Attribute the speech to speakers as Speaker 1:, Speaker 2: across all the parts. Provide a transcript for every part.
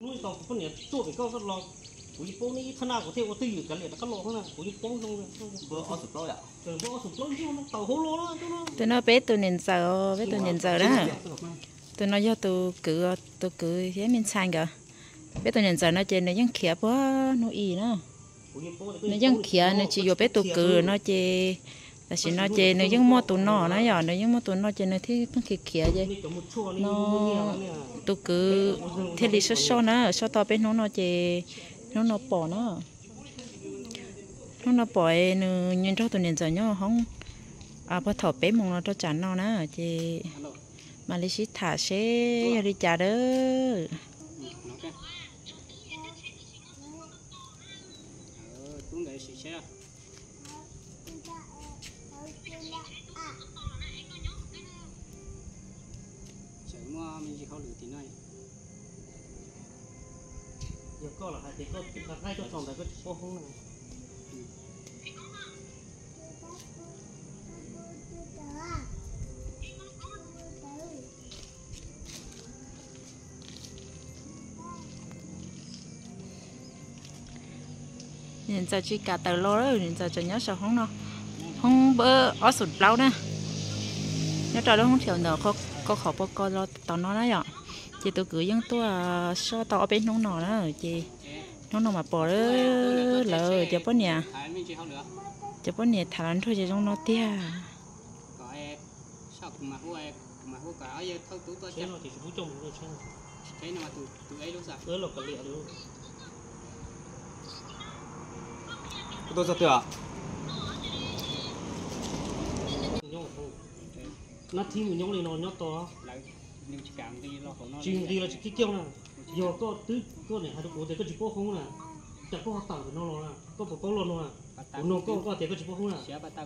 Speaker 1: nuôi tàu phân nhẹ chỗ phải câu rất lo của những bố này thân nào có theo có tư cái này nó lo hơn là của những bố không bữa ở sụp lối à bữa ở sụp lối chứ nó tàu hố lô đó
Speaker 2: tụi nó bé tụi nhìn giờ đó tụi nó do tụi cự thế mình sang kìa bé tụi nhìn giờ nó trên nó vẫn khía quá nó y nữa nó vẫn khía nó chỉ vô bé tụi cự nó chê là chỉ nó chê nó vẫn mua tụi nó giờ nó vẫn mua tụi nó chê nó thì nó khía vậy nó tụi cự thế đi số nữa số to bé nó chê nó bỏ nó bỏ nó nhìn cho tụi nhìn giờ nhá không bắt thọ bé mong nó cho chán nó nè chị mà lấy xí thả xe đi trả đó
Speaker 1: giờ có là hai thì có hai cho chọn đấy có số không này
Speaker 2: nhìn giờ chỉ cả tờ lô đó nhìn giờ cho nhớ sao không nó không bơ ở sụt lâu nè nhớ trời đó không thiểu nữa có khó bao coi lo tao nó đấy ạ chị tôi cứ dân tôi so tao bên nó nọ đó chị nó mà bỏ đó lỡ cho bữa nè thằng thôi chứ trong nó tia
Speaker 1: thế nó thì phú trồng rồi chứ thế nào tụi ấy lúc sao là cái liệu luôn
Speaker 3: tôi sao chưa
Speaker 1: nó thi một nhóm này nó nhót to chim đi là chỉ kêu nè giờ có tứ có này hai đứa có chỉ có không nè chỉ có tàu nó là có một con lon nè nó có thể có chỉ có không nè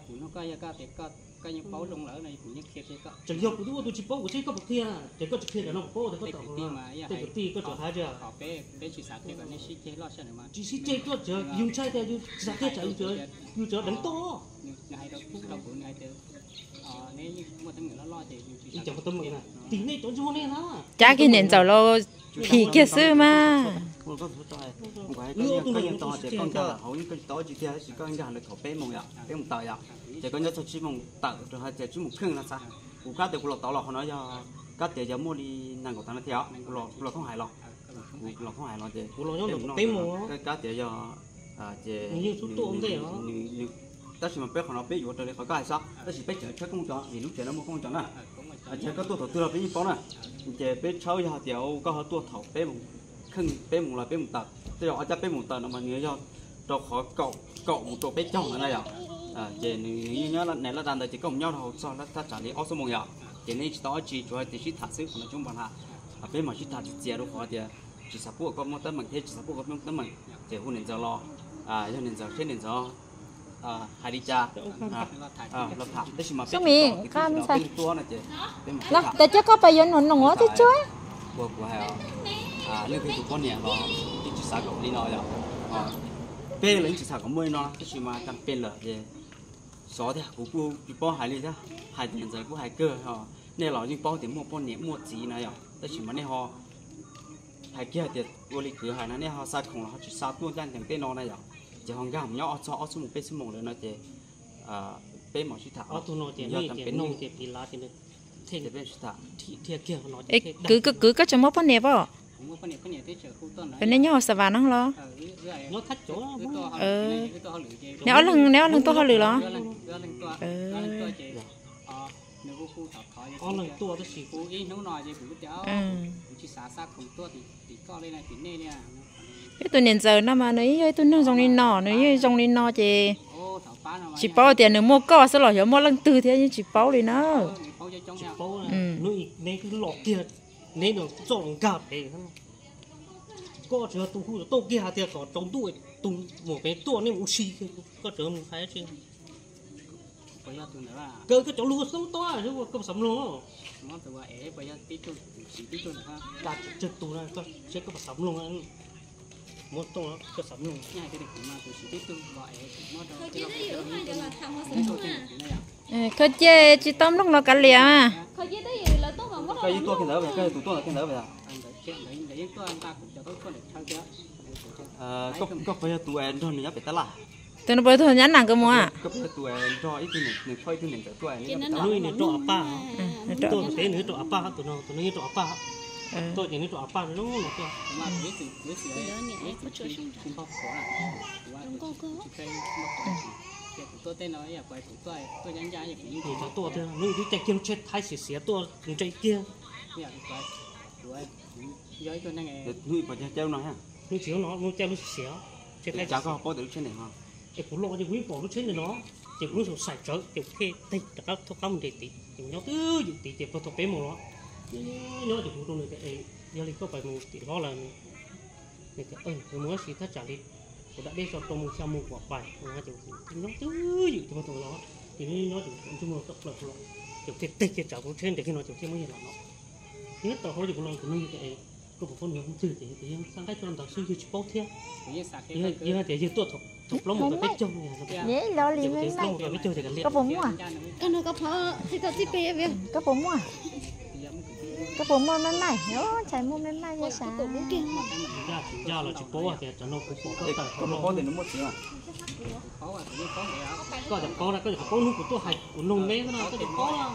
Speaker 4: có những báu lông lỡ này cũng như kia có
Speaker 1: chẳng dọc của tôi chỉ báu của có một kia chỉ có chỉ kia là nó báu thì có tàu cái tí có chỗ hai chưa
Speaker 4: họ bé chỉ sạc cái này xí chế lo sao nữa mà
Speaker 1: chỉ xí chế có chờ dùng chai theo dùng sạc cái chạy dùng chờ đánh to
Speaker 4: này đâu phút đâu cũng này từ nếu như một tấm người lo thì
Speaker 1: chẳng có tấm người này tí này chỗ chỗ này nó
Speaker 2: cha cái nền giàu lo thì kia xưa mà
Speaker 3: có những to thì con cho hầu như cái to chỉ kia chỉ có anh ra được thổ bé mông bé mông tỏi chỉ có nhớ cho chỉ mông tỏi rồi hay chỉ mông khưng là sao cũng cá từ lọt tỏi lọt họ nói cho cá từ giờ mua đi nàng của thằng nó theo lọt không hài lọt không hài lọt thì
Speaker 1: lọt nhớ bé mông
Speaker 3: cái cá từ giờ chỉ
Speaker 1: như số tôm thế hả
Speaker 3: ta chỉ mà bé họ bé vừa rồi khỏi có ai sao ta chỉ bé chở chắc không cho vì lúc chở nó mua không cho nè chỉ có tua thổ tư là bé như bó nè chỉ bé cháu giờ tiểu có họ tua thổ bé mông khưng bé mông là bé mông tỏi tôi nói cho bé mông tỏi nó mà nhớ cho khó cậu một tổ bé trong ở đây à chỉ nhớ là này là đàn đời chỉ cùng nhau thôi sau đó ta trả lý số mông nhỏ chỉ nên chỉ đó chỉ cho thì chỉ thả sức của nó chúng bạn hạ bên mà chỉ thả chỉ chia đâu khó thì chỉ sắp buộc con một tấm bằng thế chỉ sắp buộc con tấm bằng chỉ hôn nên giờ lo cho nên giờ thế nên giờ hai đi cha nó thả đấy chỉ mà
Speaker 2: mình can sao
Speaker 3: tua này chị
Speaker 2: nóแต่chắc có phải dân nó ngó thế chứ
Speaker 3: buộc của hai lên cái tụ con nhẹ nó chỉ sắp cậu đi nói rồi bé lấy chỉ sạc có mười nó cái gì mà cần bên lợ gì xóa thì cũng bao hải đi ra hải tiền giấy cũng hải cơ họ nên là những bao tiền mua bao nhẹ mua gì này à cái gì mà nên họ hải kia thì vô lý cửa hải nó nên họ sai không là họ chỉ sao tuôn ra chẳng tên nó này à chỉ họ gam nhau cho số một số một nữa nó chỉ bên mà chỉ thả
Speaker 1: tụi nó chỉ này chỉ nông chỉ pin lá thì thế
Speaker 3: bên chỉ thả
Speaker 1: thiệt kia nó
Speaker 2: cứ cái chấm mốc phân nẹp à bên đây nhau sờ vào nó lo
Speaker 1: nó thắt chỗ
Speaker 2: nếu lần tôi họ lừa lo
Speaker 1: lần tua tôi chỉ
Speaker 4: phụ ý nấu nồi gì phụ cháu chỉ xả xác không tua thì co lên này thì nè nè
Speaker 2: cái tôi nhìn giờ nó mà nói tôi nó trong đi nọ chỉ bao tiền nữa mua co sao rồi mua lần từ thế nhưng chỉ bao đi nữa
Speaker 1: chỉ bao này nơi cái lọ kia nơi nó trộn gạt để có chờ tụ khu tụ kia thì có trong tụ một cái tụ này một xì có chờ một cái chứ cơ cái chỗ lúa sống to chứ không sắm luôn
Speaker 4: nó từ vậy bây giờ tí chút ha
Speaker 1: cả chật tụ này có sẽ có sắm luôn anh một tụ nó có sắm luôn
Speaker 4: ngay cái này cũng mà từ tí chút gọi nó
Speaker 2: có chơi chỉ tóm lúc nó cả lìa mà
Speaker 3: cái gì tua cái nữa vậy cái tụ tua cái nữa vậy
Speaker 4: lấy tôi ăn ta cũng cho tôi con để theo chứ
Speaker 3: có phải tụi em cho nó phải tala
Speaker 2: tụi nó bơi thôi nhắn nàng cơ mua à
Speaker 3: có phải tụi em cho ít thứ này phơi thứ này tụi em
Speaker 1: nuôi này trọ apa tôi cái nữa trọ apa tụi nó trọ apa tôi chỉ nữa trọ apa nó là tôi
Speaker 4: mà biết gì không có khó tôi tên nói là quay tôi nhắn raอย่างนี้
Speaker 1: thì cho tôi thôi nuôi cái chạy kia chết thay xỉa tôi chạy kia
Speaker 4: bây giờ tôi giới tôi đang
Speaker 3: nuôi vào treo nó ha
Speaker 1: nuôi chiếu nó nuôi treo nuôi xỉa chết thay
Speaker 3: cháu có được trên này không
Speaker 1: cái củ lọ thì quý bỏ nó trên này nó chỉ cũng sổ sạch trở chỉ khi đây các thuốc cắm để tí nhau tư tí chỉ vào thuốc bé một nó nhớ thì cũng trong này cái giờ thì có phải một tí đó là này cái người muốn xí thắt chặt đi tôi đã đi cho tôi một sao một quả bài nó chỉ nó tư dự vào thuốc đó thì nó chỉ cũng chung một tập lập lọ chỉ cái tê cái chảo trên để khi nó chỉ cái mới hiện là nó nhất tao hỏi thì cũng lo cũng như cái có một con người cũng từ thì sang cái cho làm đạo sư chỉ bao thế giờ thì tôi thuộc lắm một cái trâu này
Speaker 2: nhé lo liền lên
Speaker 1: này cái trâu thì cái
Speaker 2: có bông mua
Speaker 5: cái nó có phở thì có tiếp về vậy
Speaker 2: có bông mua có bông mua bên này nó chạy mua bên này như sao
Speaker 1: ra là chỉ bố thì cho nó cũng
Speaker 3: có thì nó mất nữa
Speaker 1: có thể có là có thể có lúc của tôi hay của nông nế nó có thể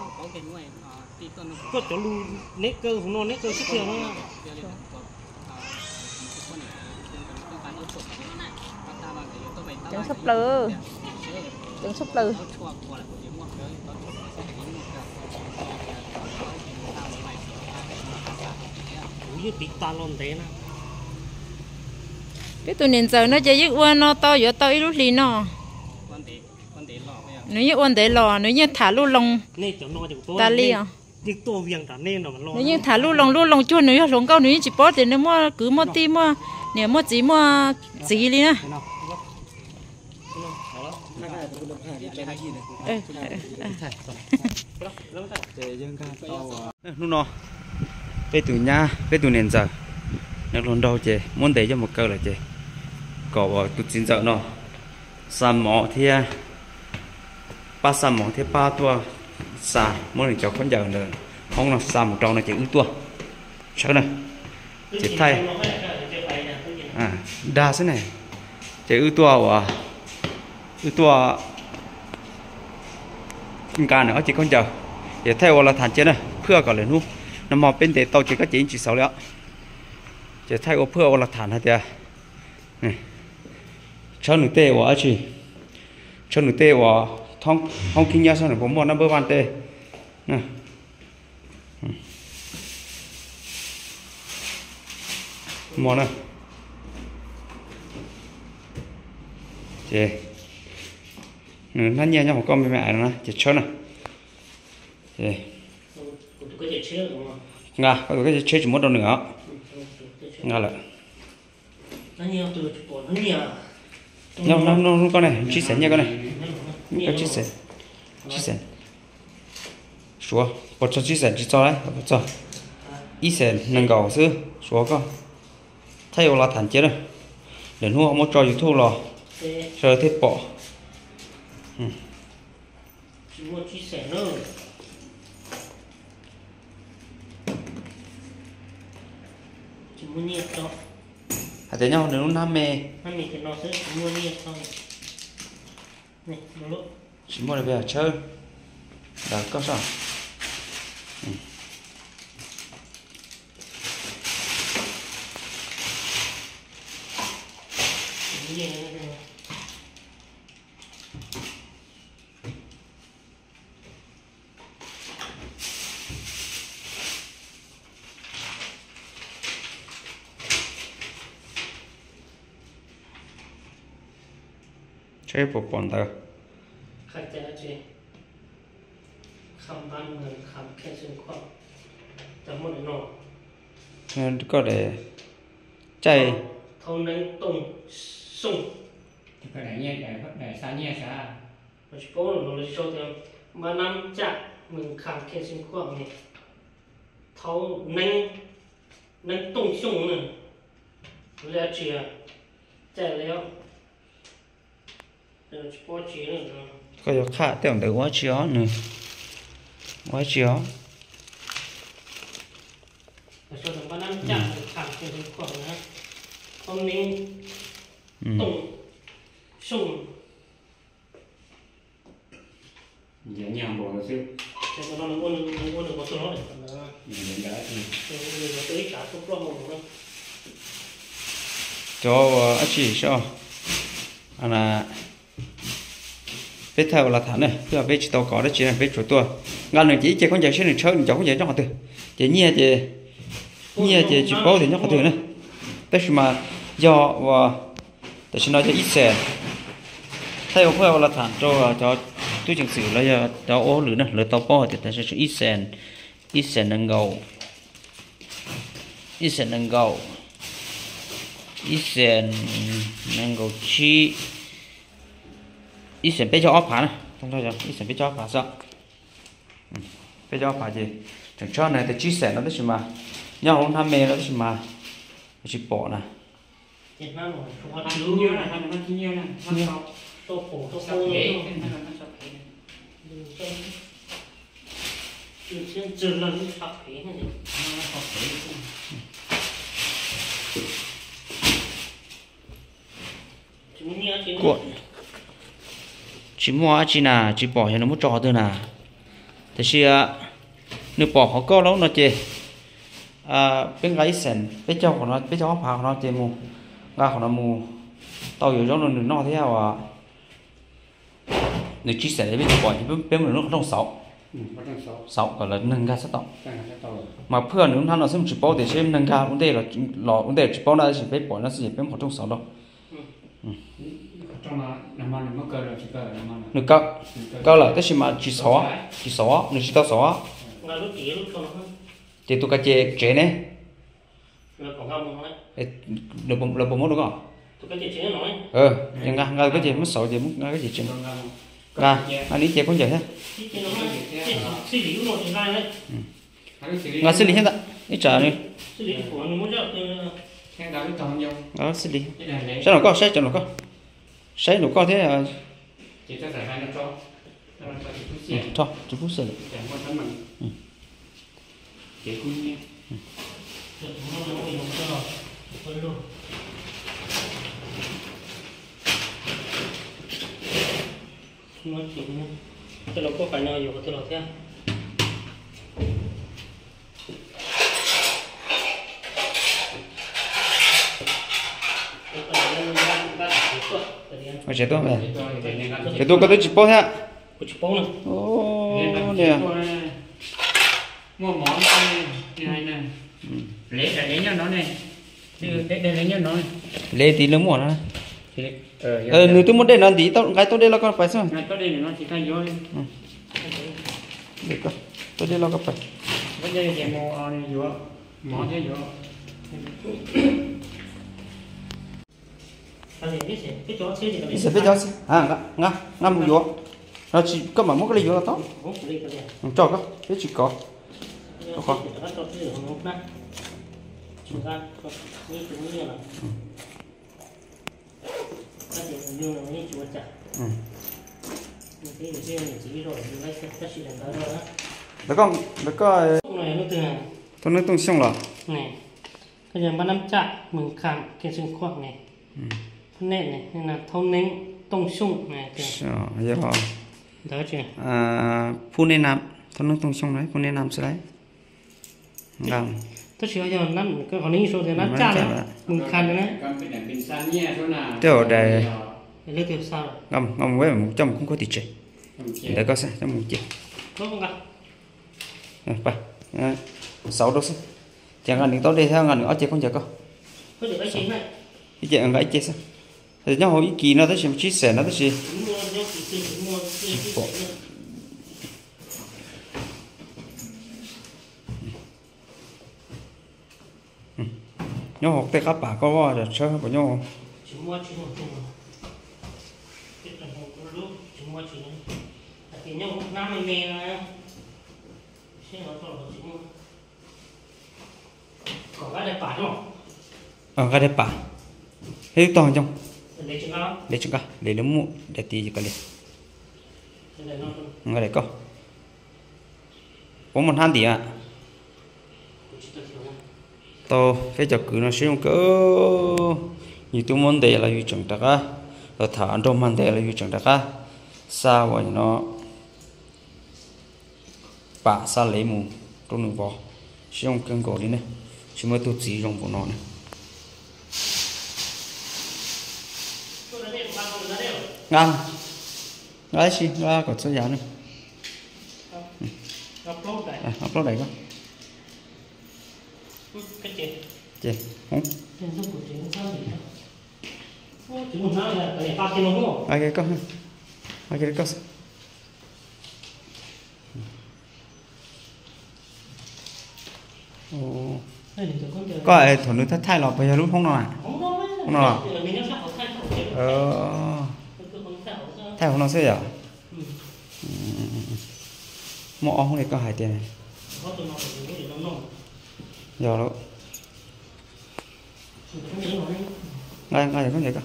Speaker 1: có chỗ luôn nế cơ của nó nế cơ sức nhiều nó
Speaker 2: đừng sắp lừa đừng sắp lừa
Speaker 1: như bị ta luôn thế na
Speaker 2: biết tụi nên giờ nó chơi với quan nó to giờ to ít lúc gì nó nếu như quan để lò nếu như thả lu lông ta li à
Speaker 1: nhưng tôi viếng cả nên rồi
Speaker 2: nếu như thả lu lông chua nếu như lông cao nếu như chỉ bỏ thì nếu mua cứ mua ti mua nếu mua chỉ đi nè
Speaker 3: lúc nó về từ nhà về từ nền giờ nó luôn đâu chị muốn để cho một câu là chị có vào tụt chín giờ nó sắm mỏ thì ba sắm mỏ thì ba tua xà muốn để cho con giờ nữa không là sắm một trâu là chị ư tua sao này chị thay đa thế này chị ư tua cả nữa chị con chờ để theo là thành chế này phưa cả lên luôn nó mò bên để tàu chỉ có chỉ sáu lẽ chỉ thay ô phưa là thành hay chưa này cho nửa tê của chị cho nửa tê của thông kinh nhau sao này cũng một number one tê nè một nè chị nó nhẹ nhau một con mẹ nó chị cho nè chị ngà có cái chơi chỉ một đâu nữa ngà lại nó con này chia sẻ nha con này cái chia sẻ số bỏ cho chia sẻ chỉ cho đấy bỏ cho ít sẻ nâng cầu xứ số con thay vào là thành chế rồi đến hôm một trò YouTube rồi rồi thiết bỏ
Speaker 1: chia sẻ nữa mua nhiệt đó
Speaker 3: thế nhau nếu năm mê
Speaker 1: thì nó sẽ mua nhiệt thôi này nó
Speaker 3: chỉ mua để về chơi đã có sao chơi bộ bọn tao
Speaker 1: khai trả chị khám bán người khám khen sinh khoa chẳng muốn để nó
Speaker 3: nên có để chạy
Speaker 1: thâu nâng tung sung
Speaker 4: cái này nhẹ để xa nhẹ xa
Speaker 1: mà chỉ có là nó là cho thêm mà năm chặt mình khám khen sinh khoa này thâu nâng tung sung nữa là chỉ chạy léo
Speaker 3: có cho khá tưởng được quá chió nữa quá chió
Speaker 1: cho thằng năm chạm thẳng cái khoảng đó không nên tổng sung
Speaker 6: dễ nhàng bỏ nó xíu
Speaker 1: cho nó muốn được có số nó
Speaker 6: dễ đá
Speaker 1: tới cả số pro một nữa
Speaker 3: cho anh chị sao anh là biết theo là thằng này tức là biết chỉ tao có đó chỉ là biết chỗ tôi ngăn được chỉ con giải sẽ được chơi cháu con giải trong hạt từ chỉ nhia chỉ bao thì trong hạt từ này tức mà do và tôi xin nói cho ít xe theo là thằng cho tôi chẳng xử là cho ô lửa này lửa tao bao thì ta sẽ ít xe nâng gầu ít xe nâng gầu chi ít xe bé cho ốp phá này không thôi rồi ít xe bé cho ốp phá sao bé cho ốp phá gì chẳng cho này thì chia sẻ nó đấy mà nhau không tham mê nó đấy mà chỉ bỏ nè
Speaker 1: Việt Nam rồi không có
Speaker 6: ăn nhiều này ăn nhiều này ăn sọc
Speaker 1: tô phổ tô
Speaker 6: sọc
Speaker 1: khô
Speaker 6: ghế
Speaker 1: luôn trừ lần sọc ghế này
Speaker 3: cuộn chỉ mua chỉ là chỉ bỏ cho nó một trò thôi nè thì xưa nếu bỏ họ có lắm nó chê bên gái sền bên cho của nó bên cho phá của nó chê mù ga của nó mù tao hiểu trong nó theo nếu chia sẻ bên bỏ thì bên mình nó không sáu gọi là nâng ga sát tọng mà พื่อนchúng ta nó xem chỉ bao để xem nâng ga vấn đề là vấn đề chỉ bao là chỉ bên bỏ nó chỉ bên một trong sáu đâu
Speaker 6: trong mà nằm ăn nó cơ rồi chỉ cơ nằm ăn
Speaker 3: được cơ là cái gì mà chỉ xóa nếu chỉ tao xóa thì tôi cái chế này được bông được không nhưng ngay cái gì mất sầu gì mất ngay cái gì trên anh đi chế con gì thế ngay xử lý hết ạ ít trả đi đó xử lý sao nó có sai cho nó có sai nó có thế à
Speaker 6: chỉ cho giải hai nó cho
Speaker 3: thôi chú phúc xử
Speaker 6: chỉ cũng nhé
Speaker 1: cái lỗ có phải nàoอยู่cái lỗ thế
Speaker 3: mà chế tôi về chế tôi có tới chỉ bao thế
Speaker 1: chỉ bao nè
Speaker 3: ô nè
Speaker 6: mua món này này lấy nhau nó này để lấy nhau nó
Speaker 3: lấy tí lớn mỏ nó nếu tôi muốn để nó tí tao cái tôi đây là con phải sao
Speaker 6: cái tôi đây nó chỉ thay vô
Speaker 3: được không tôi đây là con phải
Speaker 6: bây giờ thì mua này vô món thế vô
Speaker 1: cái chỗ xe gì
Speaker 3: cái xe biết cho ngâm một vô nó chỉ có mà một cái ly vô là tốt cho có cái chỉ có không được có tôi nói tung xong rồi
Speaker 1: này cái giờ ban năm chạm mừng khám cái xương khoang này nền này nên là thâu nén tông sung này
Speaker 3: giờ họ
Speaker 1: đó chưa
Speaker 3: phun nên làm thâu nén tông sung đấy phun nên làm sẽ đấy làm
Speaker 1: tất nhiên giờ năm cái còn những số thì năm chạm đấy mừng khám đấy
Speaker 3: tiểu đây
Speaker 1: lấy tiểu sao
Speaker 3: ngâm với một trăm cũng có tỷ chế để có sao trong một triệu
Speaker 1: có không ạ
Speaker 3: phải 6 đô sao chẳng hạn những tao đi theo ngàn nữa chế con chờ con
Speaker 1: có được cái gì này
Speaker 3: cái chuyện cái chế sao thì nhau hồi kỳ nó tới xem chia sẻ nó tới gì nhau học tay các bà có vào rồi chơi của nhau
Speaker 1: thì nhau năm mươi mê là còn cái đẹp bả không
Speaker 3: cái đẹp bả hết to trong
Speaker 1: để
Speaker 3: chúng ta để nó mua để tí cái này ngay đây có một han tí à to cái chọc cứ nó sử dụng cỡ như tôi muốn để là như chẳng đặc á rồi thả trong màn để là như chẳng đặc á sao vậy nó bả sa lấy mù trong đường bò sử dụng cân cổ đi này chỉ mới tôi chỉ dùng của nó này ngang đấy xí ra còn số giá nữa upload đây con chị không ai cái con ai cái con có ai thằng nữa thay lọ bây giờ lúc không nào à không nào thay không nào sẽ giờ mỏ không này có 2 tiền này giờ đó ngay ngay có gì cả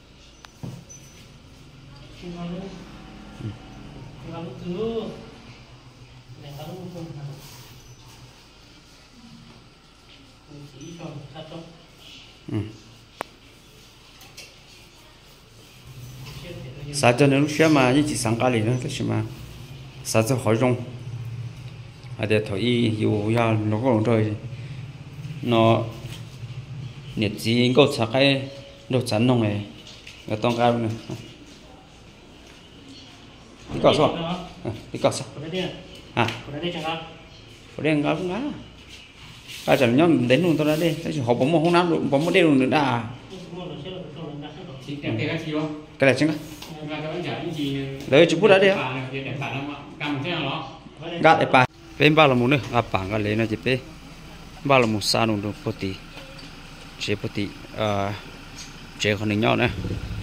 Speaker 3: sao cho nên lúc xưa mà như chỉ sáng cá liền đó cái mà sao cho hỏi rong à để thôi dù ya nó có lòng trời nó nhiệt gì có chắc cái đồ chắn nông này cái tông cao này đi cọ sao đi cọ sao à có đen cao cũng ngá cái chẳng nhon đến luôn tôi đã đi cái họ bấm một hôm nào bấm một đêm luôn nữa đã cái này chứ đấy chụp bút đã đi á gạt để pa bên bao là một nữa à bảng cái lấy nó chỉ pe bao là một sa nung được bột chế bột chế còn nhau nữa